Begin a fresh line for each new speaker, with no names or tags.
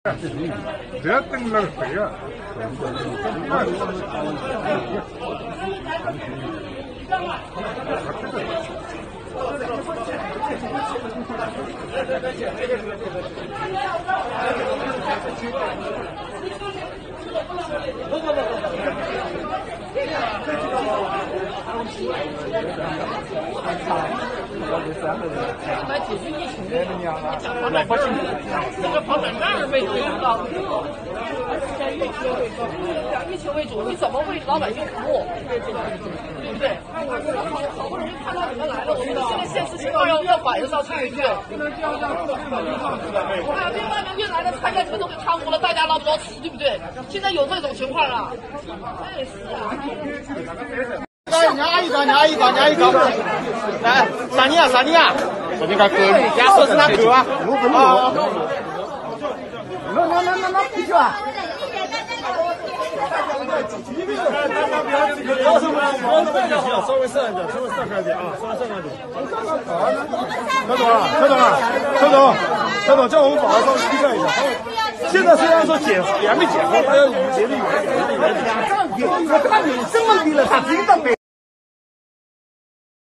这等了会啊。
来解决疫情的，来不清楚，这个跑哪儿为主了？在疫情为主，你怎么为老百姓服务？对不对？好不容易看到你们来了，我们现在现实情况要反映到这一句。另外呢，运来的菜价全都给贪污了，大家捞不着吃，对不对？现在有这种情况啊，真是啊。
伢一个，来，啥你啊？你看哥，家说是哪哥啊？那不去啊？稍微上一点，上开点啊，稍微上开点。陈总，叫我们保安稍微批判一下。现在虽然说还没解封，大家离得远，我看你这么低了，他听到没？